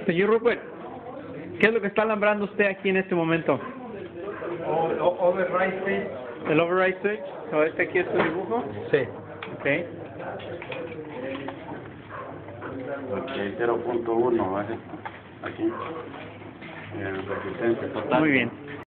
Señor Rupert, ¿qué es lo que está alambrando usted aquí en este momento? Override switch. ¿El override switch? ¿O este aquí es su dibujo? Sí. Ok. Ok, 0.1 va esto. Aquí. Resistencia total. Muy bien.